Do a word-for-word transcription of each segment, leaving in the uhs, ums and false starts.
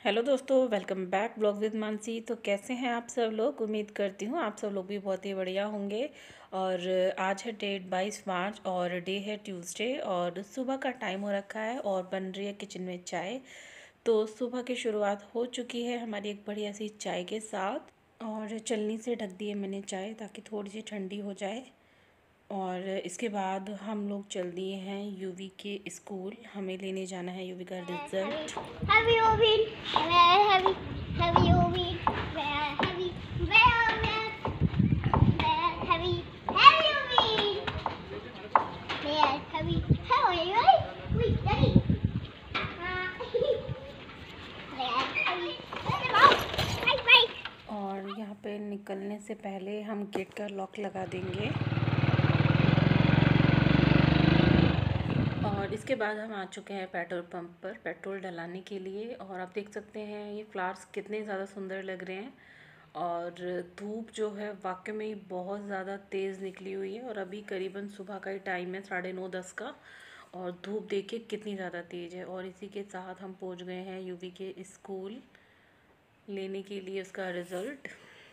Hello दोस्तों, welcome back blog with Mansi. तो कैसे हैं आप सब लोग? उम्मीद करती हूँ आप सब लोग भी बहुत ही बढ़िया होंगे। और आज है डेट बाईस मार्च और डे है ट्यूसडे और सुबह का टाइम हो रखा है और बन रही है किचन में चाय। तो सुबह की शुरुआत हो चुकी है हमारी एक बढ़िया सी चाय के साथ और चलनी से ढक दी है मैंने चाय ताकि थोड़ी सी ठंडी हो जाए। और इसके बाद हम लोग चल दिए हैं यूवी के स्कूल। हमें लेने जाना है यूवी का result. Heavy Ovid, where heavy, heavy Ovid, where heavy, where where heavy, heavy Ovid, where heavy, how are you? Wait, Daddy. Where heavy, bye bye. और यहाँ पे निकलने से पहले हम गेट का लॉक लगा देंगे। और इसके बाद हम आ चुके हैं पेट्रोल पंप पर पेट्रोल डलाने के लिए। और आप देख सकते हैं ये फ्लावर्स कितने ज़्यादा सुंदर लग रहे हैं। और धूप जो है वाकई में ही बहुत ज़्यादा तेज़ निकली हुई है और अभी करीबन सुबह का ही टाइम है, साढ़े नौ दस का। और धूप देखिए कितनी ज़्यादा तेज़ है। और इसी के साथ हम पहुंच गए हैं यूवी के स्कूल लेने के लिए उसका रिज़ल्ट।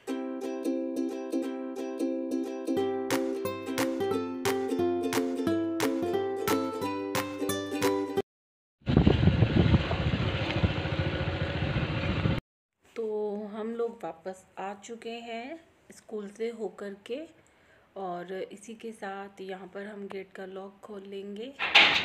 तो हम लोग वापस आ चुके हैं स्कूल से होकर के और इसी के साथ यहाँ पर हम गेट का लॉक खोल लेंगे।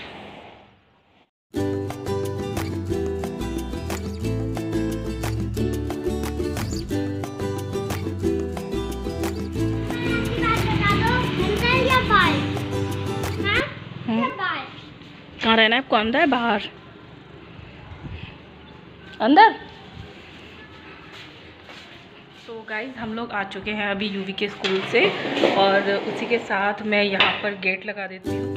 कहाँ रहना है आपको? अंदर बाहर? अंदर। तो गाइस हम लोग आ चुके हैं अभी यूवी के स्कूल से और उसी के साथ मैं यहाँ पर गेट लगा देती हूँ।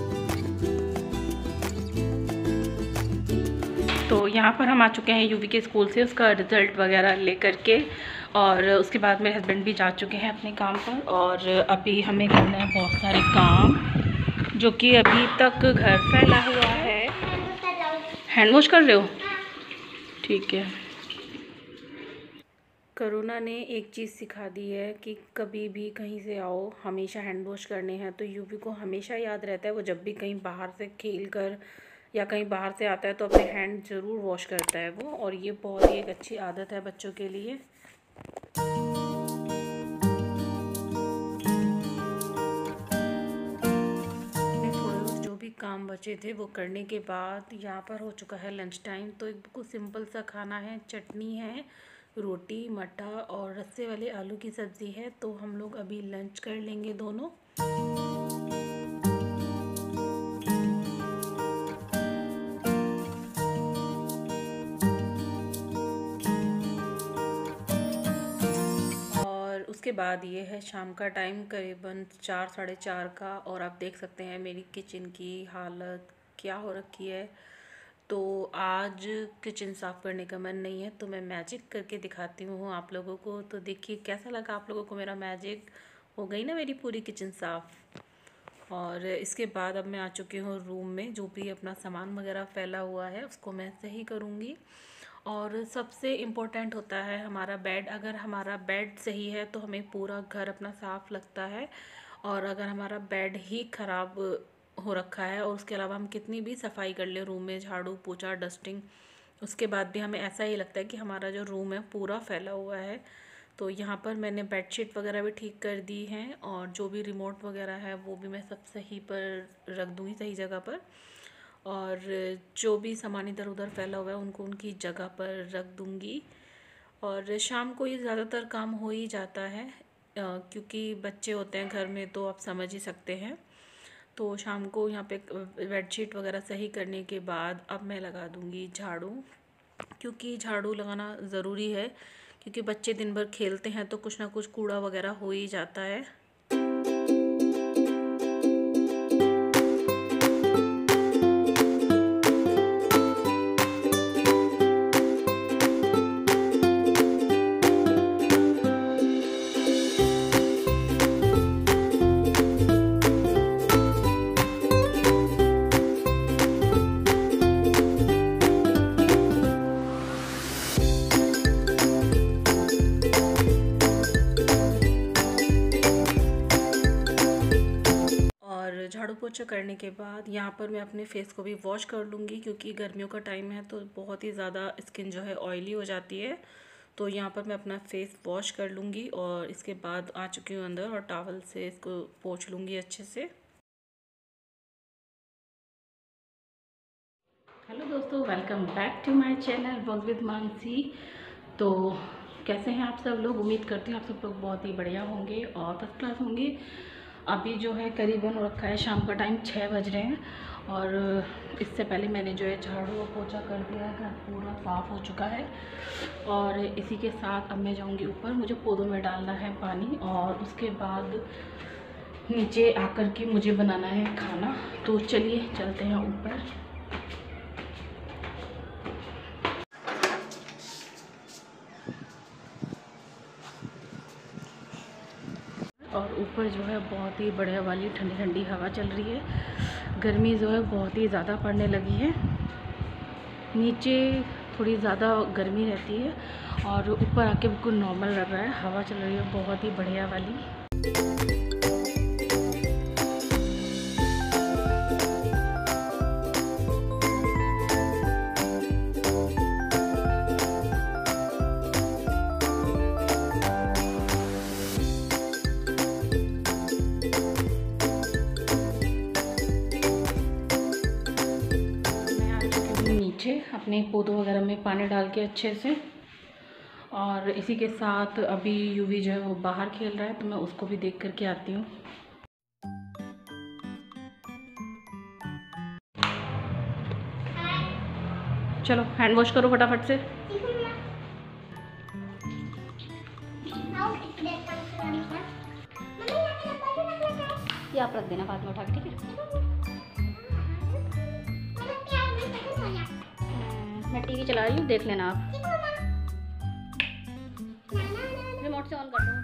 तो यहाँ पर हम आ चुके हैं यूवी के स्कूल से उसका रिज़ल्ट वगैरह लेकर के। और उसके बाद मेरे हस्बैंड भी जा चुके हैं अपने काम पर और अभी हमें करना है बहुत सारे काम जो कि अभी तक घर फैला हुआ है। हैंड वॉश कर रहे हो? ठीक है। कोरोना ने एक चीज़ सिखा दी है कि कभी भी कहीं से आओ हमेशा हैंड वॉश करने हैं। तो यूवी को हमेशा याद रहता है, वो जब भी कहीं बाहर से खेल कर या कहीं बाहर से आता है तो अपने हैंड ज़रूर वॉश करता है वो। और ये बहुत ही एक अच्छी आदत है बच्चों के लिए। जो भी काम बचे थे वो करने के बाद यहाँ पर हो चुका है लंच टाइम। तो एक बिल्कुल सिंपल सा खाना है, चटनी है, रोटी, मटर और रस्से वाले आलू की सब्ज़ी है। तो हम लोग अभी लंच कर लेंगे दोनों। और उसके बाद ये है शाम का टाइम, करीबन चार साढ़े चार का। और आप देख सकते हैं मेरी किचन की हालत क्या हो रखी है। तो आज किचन साफ़ करने का मन नहीं है तो मैं मैजिक करके दिखाती हूँ आप लोगों को। तो देखिए कैसा लगा आप लोगों को मेरा मैजिक। हो गई ना मेरी पूरी किचन साफ़। और इसके बाद अब मैं आ चुकी हूँ रूम में। जो भी अपना सामान वगैरह फैला हुआ है उसको मैं सही करूँगी। और सबसे इम्पोर्टेंट होता है हमारा बेड। अगर हमारा बेड सही है तो हमें पूरा घर अपना साफ़ लगता है। और अगर हमारा बेड ही ख़राब हो रखा है और उसके अलावा हम कितनी भी सफाई कर ले रूम में, झाड़ू पोछा डस्टिंग, उसके बाद भी हमें ऐसा ही लगता है कि हमारा जो रूम है पूरा फैला हुआ है। तो यहाँ पर मैंने बेडशीट वगैरह भी ठीक कर दी हैं और जो भी रिमोट वगैरह है वो भी मैं सब सही पर रख दूँगी, सही जगह पर। और जो भी सामान इधर उधर फैला हुआ है उनको उनकी जगह पर रख दूँगी। और शाम को ये ज़्यादातर काम हो ही जाता है क्योंकि बच्चे होते हैं घर में तो आप समझ ही सकते हैं। तो शाम को यहाँ पे बेडशीट वगैरह सही करने के बाद अब मैं लगा दूँगी झाड़ू, क्योंकि झाड़ू लगाना ज़रूरी है क्योंकि बच्चे दिन भर खेलते हैं तो कुछ ना कुछ कूड़ा वगैरह हो ही जाता है। पोछा करने के बाद यहाँ पर मैं अपने फेस को भी वॉश कर लूँगी, क्योंकि गर्मियों का टाइम है तो बहुत ही ज़्यादा स्किन जो है ऑयली हो जाती है। तो यहाँ पर मैं अपना फेस वॉश कर लूँगी और इसके बाद आ चुकी हूँ अंदर और टॉवल से इसको पोंछ लूँगी अच्छे से। हेलो दोस्तों, welcome back to my channel vlog with Mansi. तो कैसे हैं आप सब लोग? उम्मीद करती हूँ आप सब लोग बहुत ही बढ़िया होंगे और फर्स्ट क्लास होंगे। अभी जो है करीबन हो रखा है शाम का टाइम, छः बज रहे हैं और इससे पहले मैंने जो है झाड़ू और पोछा कर दिया है, घर पूरा साफ़ हो चुका है। और इसी के साथ अब मैं जाऊंगी ऊपर, मुझे पौधों में डालना है पानी और उसके बाद नीचे आकर के मुझे बनाना है खाना। तो चलिए चलते हैं ऊपर। और ऊपर जो है बहुत ही बढ़िया वाली ठंडी ठंडी हवा चल रही है। गर्मी जो है बहुत ही ज़्यादा पड़ने लगी है, नीचे थोड़ी ज़्यादा गर्मी रहती है और ऊपर आके बिल्कुल नॉर्मल लग रहा है। हवा चल रही है बहुत ही बढ़िया वाली। नीचे अपने पौधों वगैरह में पानी डाल के अच्छे से, और इसी के साथ अभी यूवी जो है वो बाहर खेल रहा है तो मैं उसको भी देख करके आती हूँ। चलो हैंड वॉश करो फटाफट से। ये आप रख देना बाद में उठा के, ठीक है? मैं टीवी चला रही हूँ, देख लेना आप। रिमोट से ऑन कर दो।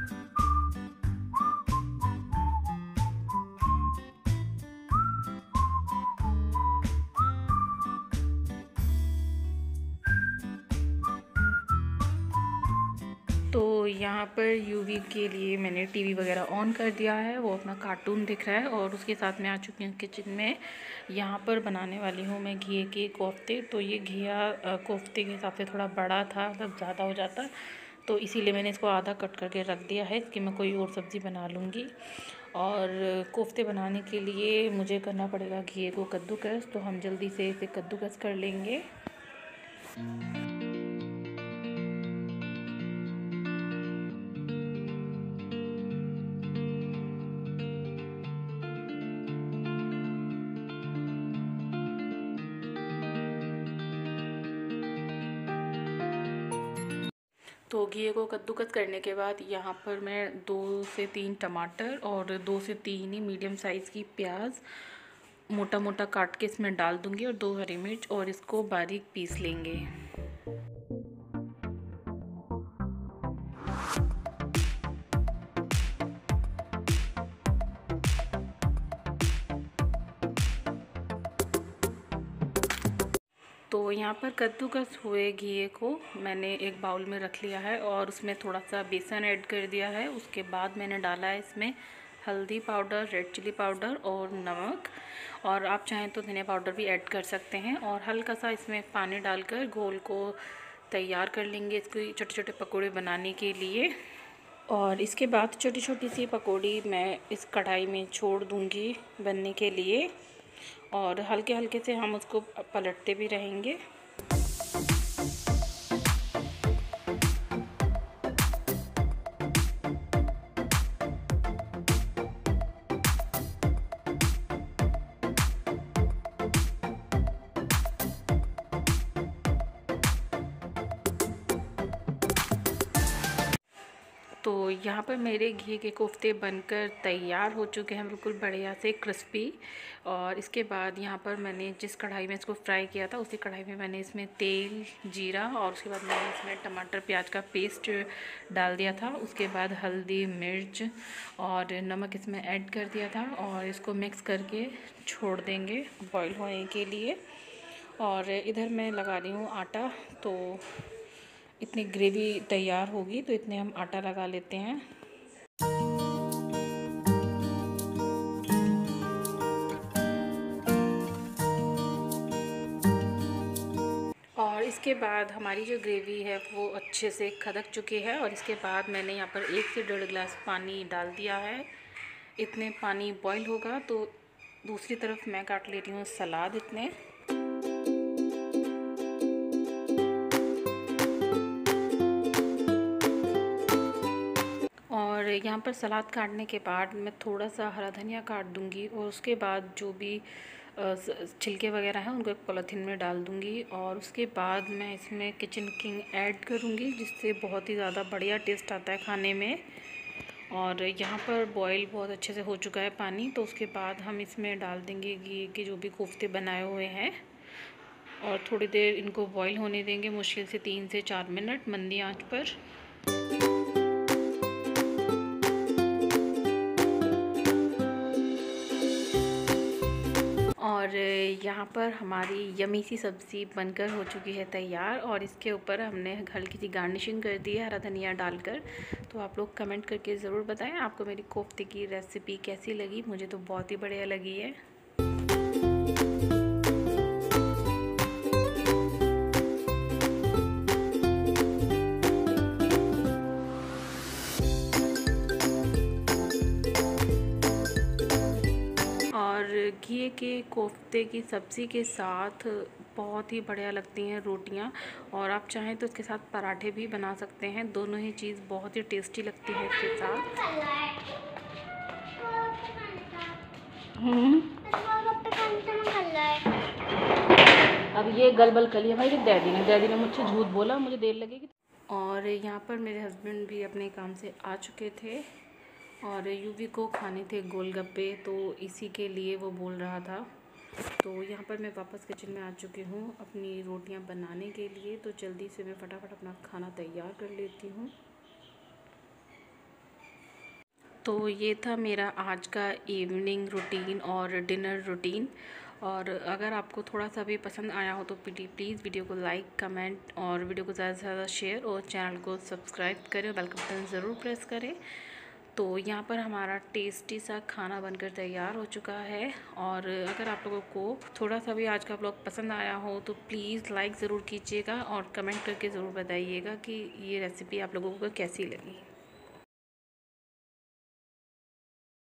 तो यहाँ पर यूवी के लिए मैंने टीवी वगैरह ऑन कर दिया है, वो अपना कार्टून दिख रहा है और उसके साथ मैं आ चुकी हूँ किचन में। यहाँ पर बनाने वाली हूँ मैं घिये के कोफ्ते। तो ये घिया कोफ्ते के हिसाब से थोड़ा बड़ा था, मतलब ज़्यादा हो जाता, तो इसीलिए मैंने इसको आधा कट करके रख दिया है कि मैं कोई और सब्ज़ी बना लूँगी। और कोफ्ते बनाने के लिए मुझे करना पड़ेगा घिये को कद्दूकस, तो हम जल्दी से इसे कद्दूकस कर लेंगे। तो घिये को कद्दूकस करने के बाद यहाँ पर मैं दो से तीन टमाटर और दो से तीन ही मीडियम साइज़ की प्याज मोटा मोटा काट के इसमें डाल दूँगी और दो हरी मिर्च, और इसको बारीक पीस लेंगे। तो यहाँ पर कद्दूकस हुए घिये को मैंने एक बाउल में रख लिया है और उसमें थोड़ा सा बेसन ऐड कर दिया है। उसके बाद मैंने डाला है इसमें हल्दी पाउडर, रेड चिली पाउडर और नमक, और आप चाहें तो धनिया पाउडर भी ऐड कर सकते हैं। और हल्का सा इसमें पानी डालकर घोल को तैयार कर लेंगे इसके छोटे छोटे पकौड़े बनाने के लिए। और इसके बाद छोटी छोटी सी पकौड़ी मैं इस कढ़ाई में छोड़ दूँगी बनने के लिए, और हल्के हल्के से हम उसको पलटते भी रहेंगे। तो यहाँ पर मेरे घी के कोफ्ते बनकर तैयार हो चुके हैं, बिल्कुल बढ़िया से क्रिस्पी। और इसके बाद यहाँ पर मैंने जिस कढ़ाई में इसको फ्राई किया था उसी कढ़ाई में मैंने इसमें तेल, जीरा, और उसके बाद मैंने इसमें टमाटर प्याज का पेस्ट डाल दिया था। उसके बाद हल्दी, मिर्च और नमक इसमें ऐड कर दिया था और इसको मिक्स करके छोड़ देंगे बॉईल होने के लिए। और इधर मैं लगा रही हूँ आटा, तो इतनी ग्रेवी तैयार होगी तो इतने हम आटा लगा लेते हैं। इसके बाद हमारी जो ग्रेवी है वो अच्छे से खदक चुकी है और इसके बाद मैंने यहाँ पर एक से डेढ़ गिलास पानी डाल दिया है। इतने पानी बॉईल होगा तो दूसरी तरफ मैं काट लेती हूँ सलाद इतने। और यहाँ पर सलाद काटने के बाद मैं थोड़ा सा हरा धनिया काट दूँगी और उसके बाद जो भी छिलके वगैरह हैं उनको एक पॉलीथीन में डाल दूँगी और उसके बाद मैं इसमें किचन किंग ऐड करूँगी जिससे बहुत ही ज़्यादा बढ़िया टेस्ट आता है खाने में। और यहाँ पर बॉईल बहुत अच्छे से हो चुका है पानी, तो उसके बाद हम इसमें डाल देंगे घी के जो भी कोफ्ते बनाए हुए हैं और थोड़ी देर इनको बॉईल होने देंगे, मुश्किल से तीन से चार मिनट मंदी आंच पर। और यहाँ पर हमारी यमी सी सब्ज़ी बनकर हो चुकी है तैयार और इसके ऊपर हमने हल्की सी गार्निशिंग कर दी है हरा धनिया डालकर। तो आप लोग कमेंट करके ज़रूर बताएं आपको मेरी कोफ्ते की रेसिपी कैसी लगी। मुझे तो बहुत ही बढ़िया लगी है। घी के कोफ्ते की सब्ज़ी के साथ बहुत ही बढ़िया लगती हैं रोटियां, और आप चाहें तो इसके साथ पराठे भी बना सकते हैं। दोनों ही चीज़ बहुत ही टेस्टी लगती है इसके साथ। हम्म अब ये गलबल कर लिया भाई कि डैडी ने डैडी ने मुझसे झूठ बोला, मुझे देर लगेगी। और यहाँ पर मेरे हस्बैंड भी अपने काम से आ चुके थे और यूवी को खाने थे गोलगप्पे, तो इसी के लिए वो बोल रहा था। तो यहाँ पर मैं वापस किचन में आ चुकी हूँ अपनी रोटियाँ बनाने के लिए। तो जल्दी से मैं फटाफट अपना खाना तैयार कर लेती हूँ। तो ये था मेरा आज का इवनिंग रूटीन और डिनर रूटीन। और अगर आपको थोड़ा सा भी पसंद आया हो तो प्लीज़ वीडियो को लाइक, कमेंट और वीडियो को ज़्यादा से ज़्यादा शेयर और चैनल को सब्सक्राइब करें, बेल का बटन ज़रूर प्रेस करें। तो यहाँ पर हमारा टेस्टी सा खाना बनकर तैयार हो चुका है। और अगर आप लोगों को थोड़ा सा भी आज का व्लॉग पसंद आया हो तो प्लीज़ लाइक ज़रूर कीजिएगा और कमेंट करके ज़रूर बताइएगा कि ये रेसिपी आप लोगों को कैसी लगी।